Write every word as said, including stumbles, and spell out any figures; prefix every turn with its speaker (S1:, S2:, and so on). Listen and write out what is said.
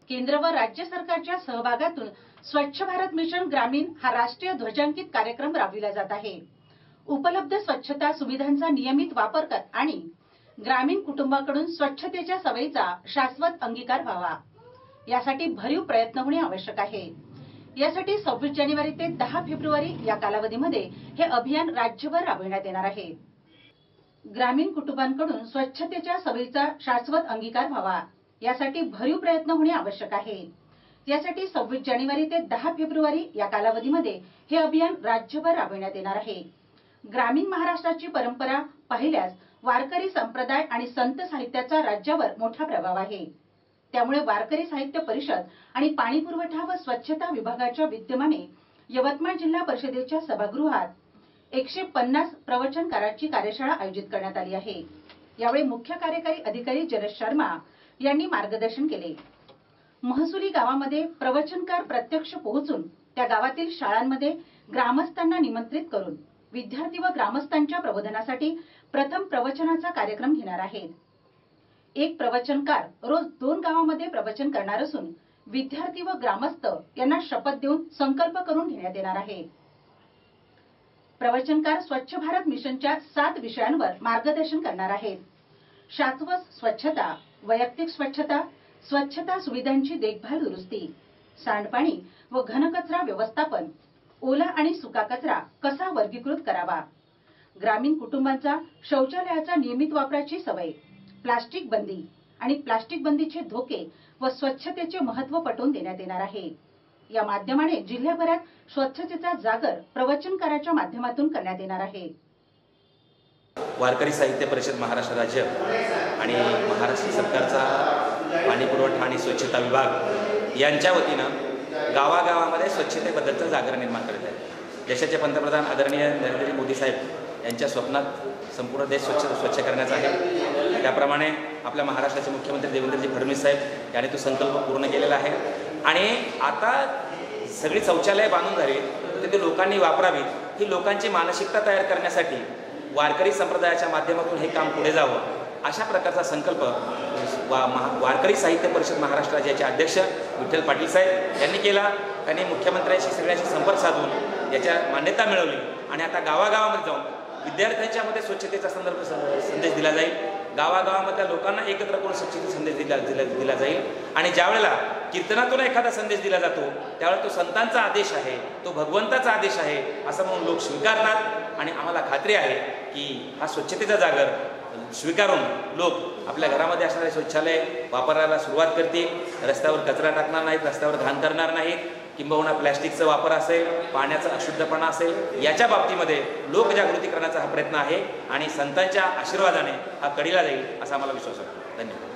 S1: केंद्र व राज्य सरकारच्या सहभागातून स्वच्छ भारत मिशन ग्रामीण हा राष्ट्रीय ध्वजांकित कार्यक्रम राबविला जात आहे। उपलब्ध स्वच्छता सुविधांचा नियमित वापर कर आणि ग्रामीण कुटुंबाकडून स्वच्छतेच्या सवयीचा शाश्वत अंगीकार व्हावा यासाठी भरीव प्रयत्न होणे आवश्यक आहे। यासाठी सव्वीस जानेवारी ते दहा फेब्रुवारी या कालावधीमध्ये हे अभियान राज्यभर राबविण्यात येणार आहे। ग्रामीण कुटुंबांकडून स्वच्छतेच्या सवयीचा शाश्वत अंगीकार व्हावा यासाठी भरीव प्रयत्न होणे आवश्यक आहे। यासाठी सव्वीस जानेवारी ते दहा फेब्रुवारी या कालावधीमध्ये हे अभियान राज्यभर राबविण्यात येणार आहे। ग्रामीण महाराष्ट्राची परंपरा पाहिल्यास वारकरी संप्रदाय आणि संत साहित्याचा राज्यावर मोठा प्रभाव आहे। त्यामुळे वारकरी साहित्य परिषद आणि पाणी पुरवठा व स्वच्छता विभागाच्या विद्यमाने यवतमाळ जिल्हा परिषदेच्या सभागृहात एकशे पन्नास प्रवचनकारांची कार्यशाळा आयोजित करण्यात आली आहे। यावेळी मुख्य कार्यकारी अधिकारी जलज शर्मा यांनी मार्गदर्शन केले। महसुली गावामध्ये प्रवचनकार प्रत्यक्ष पोहोचून त्या गावातील शाळांमध्ये ग्रामस्थांना निमंत्रित करून विद्यार्थी व ग्रामस्थांच्या प्रबोधनासाठी प्रथम प्रवचनाचा कार्यक्रम घेणार आहेत। एक प्रवचनकार रोज दोन गावांमध्ये प्रवचन करणार असून विद्यार्थी व ग्रामस्थ यांना शपथ देऊन संकल्प करून घेण्यात येणार आहे। प्रवचनकार स्वच्छ भारत मिशनच्या सात विषयांवर मार्गदर्शन करणार आहेत। शाश्वत स्वच्छता, वैयक्तिक स्वच्छता, स्वच्छता सुविधांची देखभाल दुरुस्ती, सांडपाणी व घनकचरा व्यवस्थापन, ओला आणि सुका कचरा कसा वर्गीकृत करावा, ग्रामीण कुटुंबांचा शौचालयाचा नियमित वापराची सवय, प्लास्टिक बंदी आणि प्लास्टिक बंदीचे धोके व स्वच्छतेचे महत्त्व पटवून देण्यात येणार आहे। या माध्यमाने जिल्ह्याभरात स्वच्छतेचा जागर प्रवचनकाराच्या माध्यमातून करण्यात येणार आहे।
S2: वारकरी साहित्य परिषद महाराष्ट्र राज्य आणि महाराष्ट्र सरकारचा पाणी पुरवठा आणि स्वच्छता विभाग यांच्या वतीनं गावागावामध्ये स्वच्छतेबद्दलचं जागर निर्माण करत आहे। देशाचे पंतप्रधान आदरणीय नरेंद्र मोदी साहेब यांच्या स्वप्नात संपूर्ण देश स्वच्छ स्वच्छ करण्याचा आहे। त्याप्रमाणे आपल्या महाराष्ट्राचे मुख्यमंत्री देवेंद्रजी फडणवीस साहेब यांनी तो संकल्प पूर्ण केलेला आहे आणि आता सगळी शौचालय बांधून झाली तर ते लोकांनी वापरावीत ही लोकांची मानसिकता तयार करण्यासाठी वारकरी संप्रदायाच्या माध्यमातून हे काम पुढे जावं अशा प्रकारचा संकल्प वा वारकरी साहित्य परिषद महाराष्ट्र राज्याचे अध्यक्ष विठ्ठल पाटील साहेब यांनी केला। त्यांनी मुख्यमंत्र्यांशी सगळ्यांशी संपर्क साधून याच्या मान्यता मिळवली आणि आता गावागावामध्ये जाऊन विद्यार्थ्यांच्या मध्ये स्वच्छतेचा संदर्भ संदेश दिला जाईल। गावागावामधल्या लोकांना एकत्र करून स्वच्छतेचा संदेश दिला दिला दिला जाईल आणि ज्यावेळेला कीर्तनातून एखादा संदेश दिला जातो त्यावेळेला तो संतांचा आदेश आहे, तो भगवंताचा आदेश आहे असं म्हणून लोक स्वीकारतात आणि आम्हाला खात्री आहे की हा स्वच्छतेचा जागर स्वीकारून लोक आपल्या घरामध्ये असणारे शौचालय वापरायला सुरुवात करतील। रस्त्यावर कचरा टाकणार नाहीत, रस्त्यावर घाण करणार नाहीत, किंबहुना प्लॅस्टिकचा वापर असेल, पाण्याचा अशुद्धपणा असेल, याच्या बाबतीमध्ये लोकजागृती करण्याचा हा प्रयत्न आहे आणि संतांच्या आशीर्वादाने हा कडीला जाईल असा आम्हाला विश्वास वाटतो। धन्यवाद।